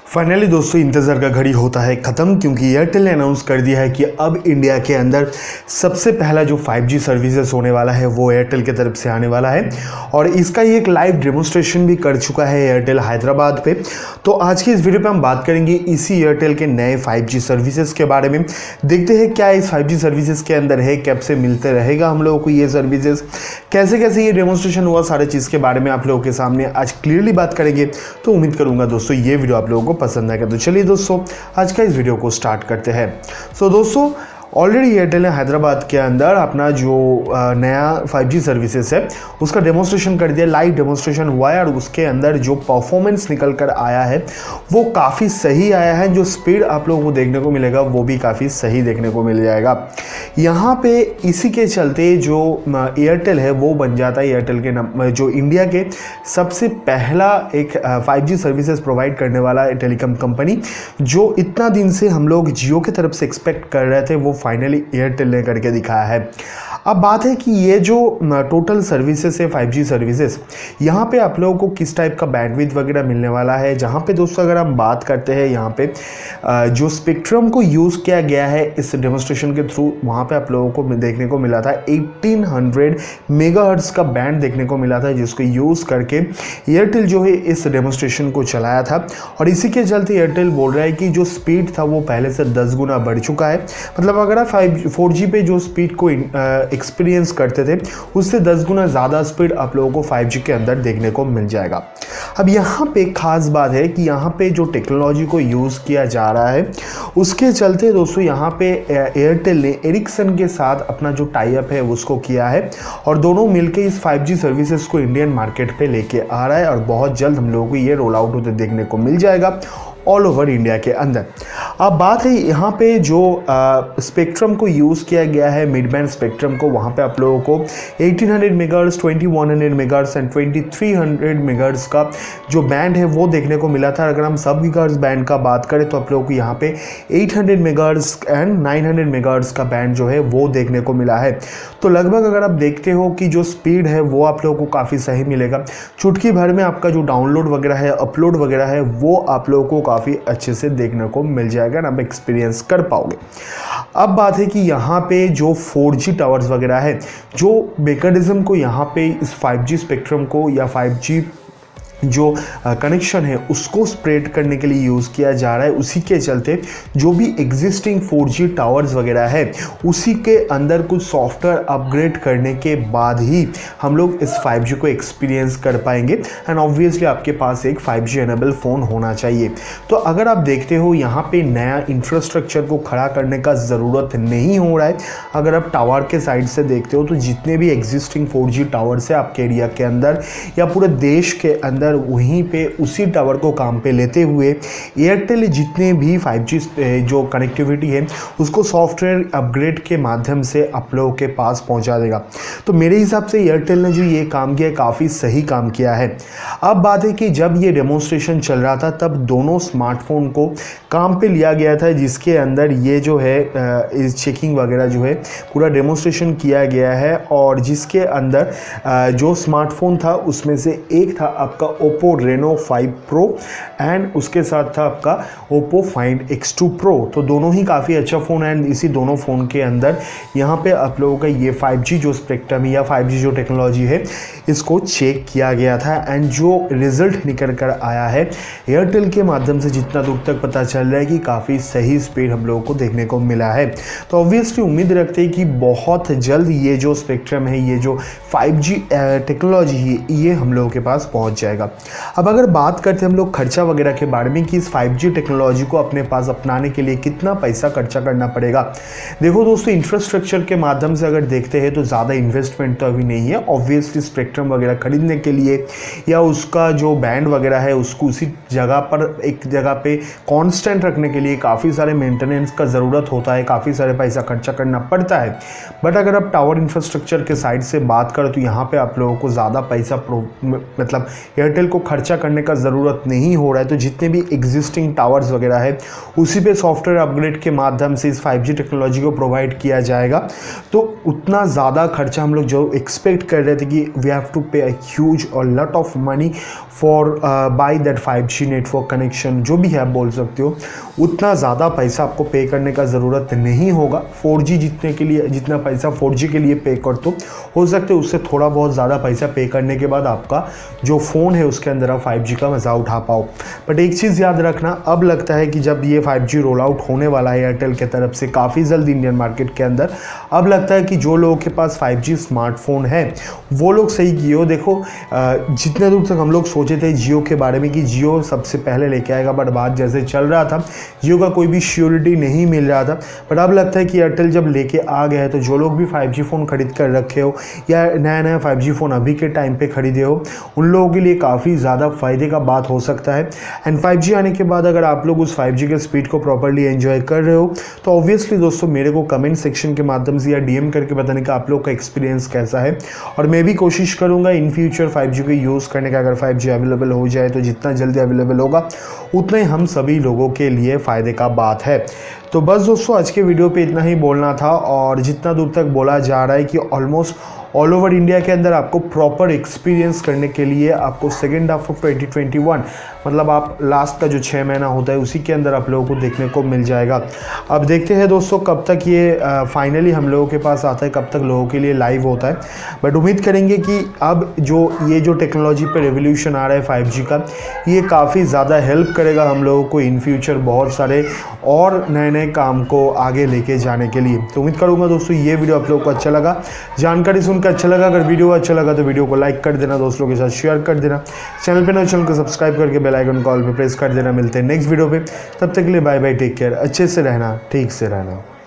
Finally दोस्तों इंतज़ार का घड़ी होता है ख़त्म, क्योंकि एयरटेल ने अनाउंस कर दिया है कि अब इंडिया के अंदर सबसे पहला जो 5G सर्विसेज होने वाला है वो एयरटेल की तरफ से आने वाला है। और इसका ही एक लाइव डेमोन्स्ट्रेशन भी कर चुका है एयरटेल हैदराबाद पे। तो आज की इस वीडियो पे हम बात करेंगे इसी एयरटेल के नए 5G सर्विसेज के बारे में। देखते हैं क्या इस 5G सर्विसेज के अंदर है, कब से मिलते रहेगा हम लोगों को ये सर्विसेज, कैसे कैसे ये डेमोन्स्ट्रेशन हुआ, सारे चीज़ के बारे में आप लोगों के सामने आज क्लियरली बात करेंगे। तो उम्मीद करूँगा दोस्तों ये वीडियो आप लोगों को पसंद आएगा। तो चलिए दोस्तों आज का इस वीडियो को स्टार्ट करते हैं। दोस्तों ऑलरेडी एयरटेल ने हैदराबाद के अंदर अपना जो नया 5G सर्विसेज है उसका डेमोन्स्ट्रेशन कर दिया, लाइव डेमोन्स्ट्रेशन हुआ है और उसके अंदर जो परफॉर्मेंस निकल कर आया है वो काफ़ी सही आया है। जो स्पीड आप लोगों को देखने को मिलेगा वो भी काफ़ी सही देखने को मिल जाएगा यहाँ पे। इसी के चलते जो एयरटेल है वो बन जाता है एयरटेल के जो इंडिया के सबसे पहला एक 5G सर्विसेज प्रोवाइड करने वाला टेलीकॉम कंपनी, जो इतना दिन से हम लोग जियो की तरफ से एक्सपेक्ट कर रहे थे वो फाइनली एयरटेल ने करके दिखाया है। अब बात है कि ये जो टोटल सर्विसेज है 5G सर्विसेज, यहाँ पे आप लोगों को किस टाइप का बैंडविड्थ वगैरह मिलने वाला है। जहाँ पे दोस्तों अगर हम बात करते हैं यहाँ पे जो स्पेक्ट्रम को यूज़ किया गया है इस डेमोन्स्ट्रेशन के थ्रू, वहाँ पे आप लोगों को देखने को मिला था 1800 मेगाहर्ट्ज़ का बैंड देखने को मिला था, जिसको यूज़ करके एयरटेल जो है इस डेमोन्स्ट्रेशन को चलाया था। और इसी के चलते एयरटेल बोल रहा है कि जो स्पीड था वो पहले से 10 गुना बढ़ चुका है। मतलब अगर आप 4G पे जो स्पीड को एक्सपीरियंस करते थे उससे 10 गुना ज़्यादा स्पीड आप लोगों को 5G के अंदर देखने को मिल जाएगा। अब यहाँ पे खास बात है कि यहाँ पे जो टेक्नोलॉजी को यूज़ किया जा रहा है उसके चलते दोस्तों यहाँ पे एयरटेल ने एरिक्सन के साथ अपना जो टाई अप है उसको किया है और दोनों मिलके इस 5G सर्विसेज को इंडियन मार्केट पे लेके आ रहा है और बहुत जल्द हम लोगों को ये रोल आउट होते देखने को मिल जाएगा ऑल ओवर इंडिया के अंदर। अब बात है यहाँ पे जो स्पेक्ट्रम को यूज़ किया गया है, मिड बैंड स्पेक्ट्रम को, वहाँ पे आप लोगों को 1800 मेगाहर्ट्ज़, 2100 मेगाहर्ट्ज़ एंड 2300 मेगाहर्ट्ज़ का जो बैंड है वो देखने को मिला था। अगर हम सब गीगाहर्ट्ज़ बैंड का बात करें तो आप लोगों को यहाँ पे 800 मेगाहर्ट्ज़ एंड 900 मेगाहर्ट्ज़ का बैंड जो है वो देखने को मिला है। तो लगभग अगर आप देखते हो कि जो स्पीड है वो आप लोगों को काफ़ी सही मिलेगा। चुटकी भर में आपका जो डाउनलोड वगैरह है, अपलोड वगैरह है वो आप लोगों को काफ़ी अच्छे से देखने को मिल जाएगा ना, आप एक्सपीरियंस कर पाओगे। अब बात है कि यहाँ पे जो 4G टावर्स वगैरह है, जो मैकेनिज्म को यहाँ पे इस 5G स्पेक्ट्रम को या 5G जो कनेक्शन है उसको स्प्रेड करने के लिए यूज़ किया जा रहा है, उसी के चलते जो भी एग्जिस्टिंग 4G टावर्स वगैरह है उसी के अंदर कुछ सॉफ्टवेयर अपग्रेड करने के बाद ही हम लोग इस 5G को एक्सपीरियंस कर पाएंगे। एंड ऑब्वियसली आपके पास एक 5G एनेबल फ़ोन होना चाहिए। तो अगर आप देखते हो यहाँ पे नया इंफ्रास्ट्रक्चर को खड़ा करने का ज़रूरत नहीं हो रहा है। अगर आप टावर के साइड से देखते हो तो जितने भी एग्जिस्टिंग 4G टावर्स है आपके एरिया के अंदर या पूरे देश के अंदर, वहीं पे उसी टावर को काम पे लेते हुए एयरटेल जितने भी 5G जो कनेक्टिविटी है उसको सॉफ्टवेयर अपग्रेड के माध्यम से आप लोगों के पास पहुंचा देगा। तो मेरे हिसाब से एयरटेल ने जो ये काम किया है काफ़ी सही काम किया है। अब बात है कि जब ये डेमोन्स्ट्रेशन चल रहा था तब दोनों स्मार्टफोन को काम पे लिया गया था, जिसके अंदर ये जो है चेकिंग वगैरह जो है पूरा डेमोन्स्ट्रेशन किया गया है। और जिसके अंदर जो स्मार्टफोन था उसमें से एक था आपका Oppo Reno 5 Pro एंड उसके साथ था आपका Oppo Find X2 Pro। तो दोनों ही काफ़ी अच्छा फ़ोन है एंड इसी दोनों फ़ोन के अंदर यहाँ पे आप लोगों का ये 5G जो स्पेक्ट्रम या 5G जो टेक्नोलॉजी है इसको चेक किया गया था। एंड जो रिज़ल्ट निकल कर आया है एयरटेल के माध्यम से जितना दूर तक पता चल रहा है कि काफ़ी सही स्पीड हम लोगों को देखने को मिला है। तो ऑब्वियसली उम्मीद रखते हैं कि बहुत जल्द ये जो स्पेक्ट्रम है, ये जो 5G टेक्नोलॉजी है ये हम लोगों के पास पहुँच जाएगा। अब अगर बात करते हैं हम लोग खर्चा वगैरह के बारे में कि इस 5G टेक्नोलॉजी को अपने पास अपनाने के लिए कितना पैसा खर्चा करना पड़ेगा। देखो दोस्तों इंफ्रास्ट्रक्चर के माध्यम से अगर देखते हैं तो ज़्यादा इन्वेस्टमेंट तो अभी नहीं है। ऑब्वियसली स्पेक्ट्रम वगैरह खरीदने के लिए या उसका जो बैंड वगैरह है उसको उसी जगह पर एक जगह पे कांस्टेंट रखने के लिए काफ़ी सारे मेंटेनेंस का ज़रूरत होता है, काफ़ी सारे पैसा खर्चा करना पड़ता है। बट अगर आप टावर इंफ्रास्ट्रक्चर के साइड से बात करें तो यहाँ पर आप लोगों को ज़्यादा पैसा मतलब एयरटेल एयरटेल को खर्चा करने का ज़रूरत नहीं हो रहा है। तो जितने भी एग्जिस्टिंग टावर्स वगैरह है उसी पे सॉफ्टवेयर अपग्रेड के माध्यम से इस 5G टेक्नोलॉजी को प्रोवाइड किया जाएगा। तो उतना ज़्यादा खर्चा हम लोग जो एक्सपेक्ट कर रहे थे कि we have to pay a huge और lot of money for buy that 5G network connection, जो भी है आप बोल सकते हो, उतना ज़्यादा पैसा आपको पे करने का ज़रूरत नहीं होगा। 4G जितने के लिए जितना पैसा 4G के लिए पे कर तो हो सकते उससे थोड़ा बहुत ज़्यादा पैसा पे करने के बाद आपका जो फ़ोन है उसके अंदर आप 5G का मज़ा उठा पाओ। बट एक चीज़ याद रखना, अब लगता है कि जब ये 5G रोल आउट होने वाला है एयरटेल के तरफ से काफ़ी जल्द इंडियन मार्केट के अंदर, अब लगता है कि जो लोगों के पास 5G स्मार्टफोन है वो लोग सही किए हो। देखो जितने दूर तक हम लोग सोचे थे जियो के बारे में कि जियो सबसे पहले लेके आएगा, बट बात जैसे चल रहा था जियो का कोई भी श्योरिटी नहीं मिल रहा था। बट अब लगता है कि एयरटेल जब लेके आ गया है तो जो लोग भी 5G फ़ोन खरीद कर रखे हो या नया 5G फ़ोन अभी के टाइम पे खरीदे हो, उन लोगों के लिए काफ़ी ज़्यादा फ़ायदे का बात हो सकता है। एंड 5G आने के बाद अगर आप लोग उस 5G के स्पीड को प्रॉपरली एंजॉय कर रहे हो तो ऑब्वियसली दोस्तों मेरे को कमेंट सेक्शन के माध्यम से या DM करके बताने का आप लोग का एक्सपीरियंस कैसा है। और मैं भी कोशिश करूँगा इन फ्यूचर 5G को यूज़ करने का। अगर 5G अवेलेबल हो जाए तो जितना जल्दी अवेलेबल होगा उतना ही हम सभी लोगों के लिए फ़ायदे का बात है। तो बस दोस्तों आज के वीडियो पे इतना ही बोलना था। और जितना दूर तक बोला जा रहा है कि ऑलमोस्ट ऑल ओवर इंडिया के अंदर आपको प्रॉपर एक्सपीरियंस करने के लिए आपको सेकेंड हाफ ऑफ 2021 मतलब आप लास्ट का जो 6 महीना होता है उसी के अंदर आप लोगों को देखने को मिल जाएगा। अब देखते हैं दोस्तों कब तक ये फाइनली हम लोगों के पास आता है, कब तक लोगों के लिए लाइव होता है। बट उम्मीद करेंगे कि अब जो टेक्नोलॉजी पे रेवोल्यूशन आ रहा है 5G का, ये काफ़ी ज़्यादा हेल्प करेगा हम लोगों को इन फ्यूचर बहुत सारे और नए नए काम को आगे लेके जाने के लिए। तो उम्मीद करूँगा दोस्तों ये वीडियो आप लोगों को अच्छा लगा, जानकारी सुनकर अच्छा लगा। अगर वीडियो अच्छा लगा तो वीडियो को लाइक कर देना, दोस्तों के साथ शेयर कर देना, चैनल पे नए चैनल को सब्सक्राइब करके बेल आइकन कॉल पे प्रेस कर देना। मिलते हैं नेक्स्ट वीडियो पे, तब तक के लिए बाय बाय, टेक केयर, अच्छे से रहना, ठीक से रहना।